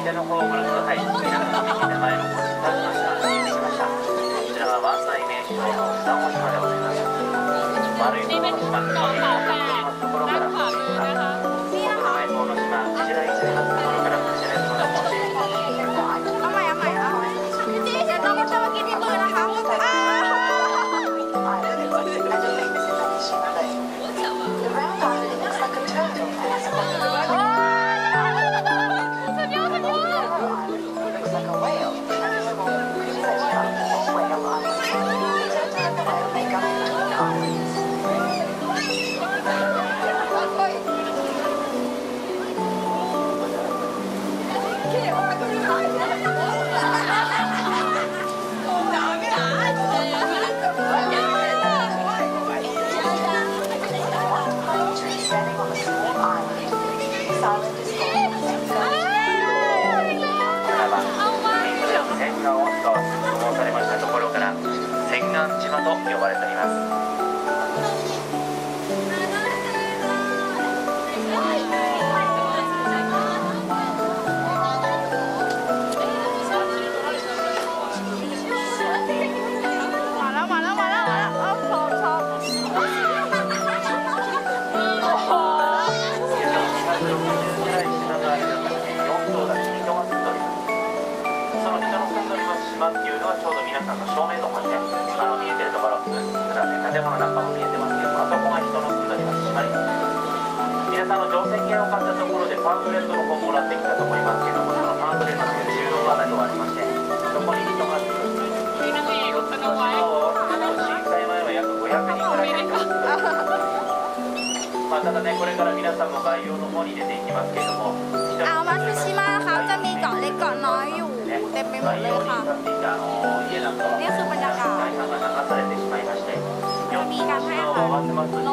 手の方をご覧ください。皆さんの右手前のポスターが見えてきました。こちらは万歳名所の三文島でございます。丸い方の島、ところから大人の方の島、クジラ市で発すところからクジラ市までお待ち。 เอาใหม่พี่เดี๋ยวต้องมากินที่มือนะคะ千貫島と呼ばれております。島っていうのはちょうど皆さんの正面の方にね、見えてるところ、建物なんかも見えてますけど、あそこが人の住んでおります島に。皆さんの乗船券を買ったところでパンフレットの方もらってきたと思いますけども、そのパンフレットの収録がありまして、そこに人が住んでいます。4つの島を震災前は約500人ぐらいいます。ただね、これから皆さんも概要の方に出ていきますけれども、มัตสึชิมะนะคะจะมีเกาะเล็กเกาะน้อยอยู่เต็มไปหมดเลยค่ะนี่คือบรรยากาศมีการให้อาหารน